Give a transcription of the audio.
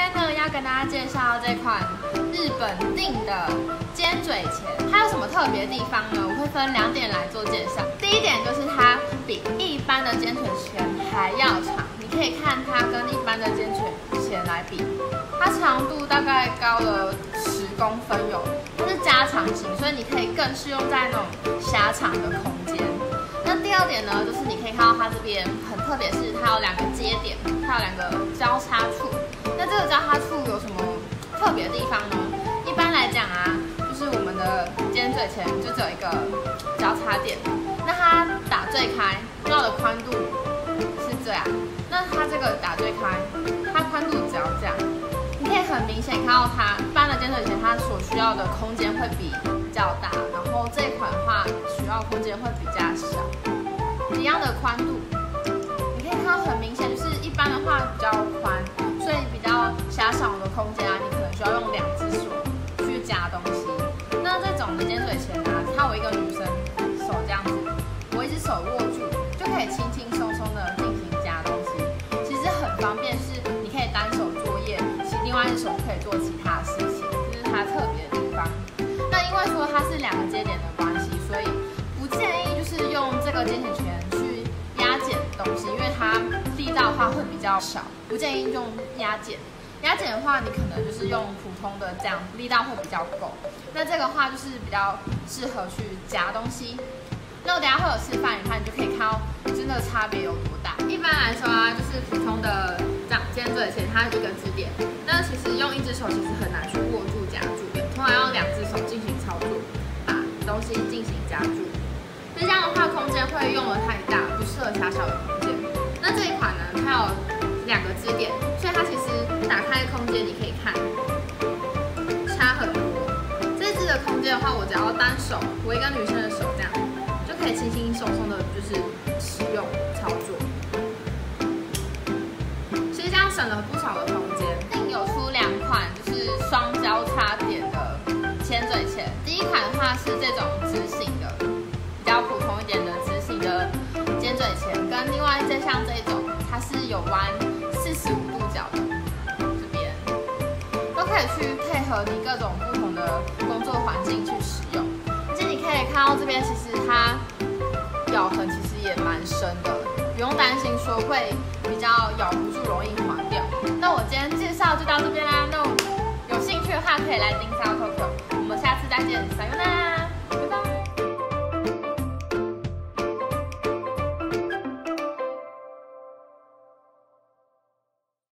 天呢要跟大家介绍这款日本定的尖嘴钳，它有什么特别的地方呢？我会分2点来做介绍。第一点就是它比一般的尖嘴钳还要长，你可以看它跟一般的尖嘴钳来比，它长度大概高了10公分有，它是加长型，所以你可以更适用在那种狭长的空间。那第2点呢，就是你可以看到它这边很特别，是它有2个接点，它有2个交叉处。那这个交叉处有什么特别的地方呢？一般来讲啊，就是我们的尖嘴钳就只有一个交叉点，那它打最开要的宽度是这样，那它这个打最开，它宽度只要这样，你可以很明显看到它一般的尖嘴钳它所需要的空间会比较大，然后这一款的话需要空间会比较小，一样的宽度，你可以看到很明显，就是一般的话比较宽，所以比较狭小的空间啊，你可能需要用2只手去夹东西。那这种的尖嘴钳啊，它有一个女生手这样子，我一只手握住就可以轻轻松松的进行夹东西，其实很方便，是你可以单手作业，其另外一只手可以做其他事情，这是它特别的地方。那因为说它是2个接点的关系，所以不建议就是用这个尖嘴钳去压剪东西，因为它力道的话会比较少，不建议用压剪。压剪的话，你可能就是用普通的这样，力道会比较够。那这个话就是比较适合去夹东西。那我等一下会有示范，你看你就可以看到真的差别有多大。一般来说啊，就是普通的这样尖嘴钳，它有1个支点，但其实用1只手其实很难去握住夹住，通常要2只手进行操作，把东西进行夹住。那这样的话，空间会用得太大，不适合狭小的空间。那这一款呢，它有2个支点，所以它其实打开的空间你可以看差很多。这支的空间的话，我只要单手，我一个女生的手这样，就可以轻轻松松的，就是使用操作。其实这样省了不少的空间。另有出2款就是双交叉点的尖嘴钳，第一款的话是这种直型的，比较普通一点的直型的尖嘴钳，跟另外像这种，它是有弯45度角的，这边都可以去配合你各种不同的工作环境去使用。而且你可以看到这边，其实它咬痕其实也蛮深的，不用担心说会比较咬不住，容易划掉。那我今天介绍就到这边啦，那有兴趣的话可以来盯。